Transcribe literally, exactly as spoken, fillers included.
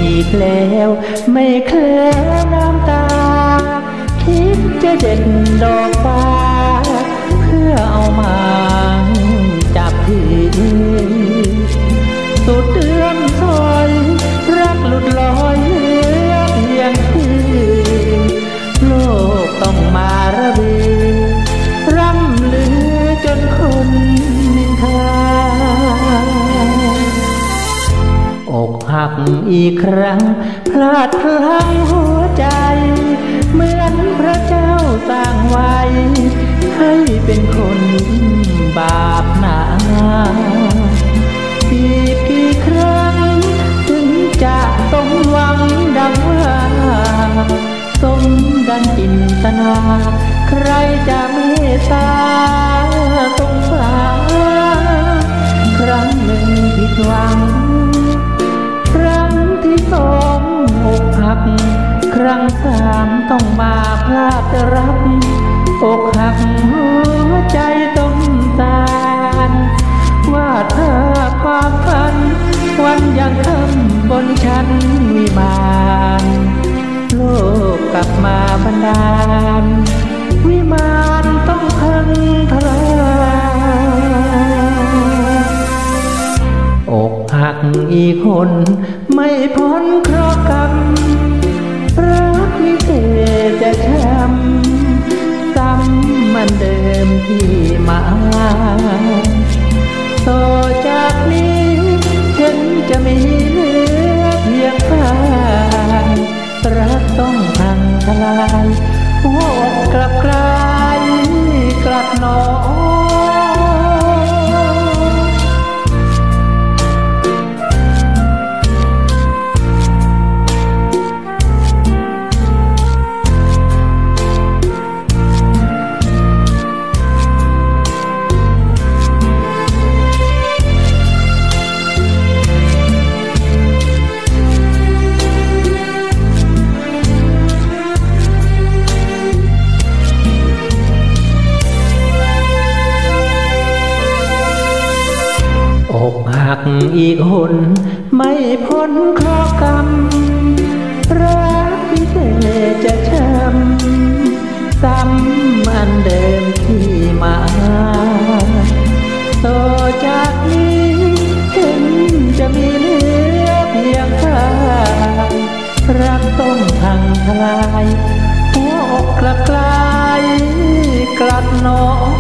อีกแล้วไม่แคล้วน้ำตาคิดจะเด็ดดอกฟ้าเพื่อเอามาจับพี่สุดเดือนซอยรักหลุดลอยเหลือเพียงชื่อโลกต้องมาระเบีร่ำลือจนคนนินทาอกหักอีกครั้งพลาดพลั้งหัวใจเหมือนพระเจ้าสร้างไว้ให้เป็นคนบาปหนาอีกกี่ครั้งถึงจะสมหวังดังว่าสมดังจินตนาใครจะเมตตาสงสารครั้งหนึ่งผิดหวังครั้งที่สองอกหักครั้งสามต้องมาพลาดรักอกหักหัวใจต้องสารว่าเธอความฝันวันยังค่ำบนชั้นวิมานโลกกลับมาบันดาลวิมานต้องพังทลายอกหักอีกคนไม่พ้นเคราะห์กรรมรักวิเศษจะช้ำซ้ำมันเดิมที่มาต่อจากนี้ฉันจะไม่เหลือเพียงข้างรักต้องพังทลายหัวอกกลับกลายกลับนอนอกหักอีกคนไม่พ้นเคราะห์กรรมรักพิเศษจะช้ำซ้ำอันเดิมที่มาต่อจากนี้เห็นจะมีเหลือเพียงข้างรักต้องพังทลายหัวอกกลับกลายกลัดนอน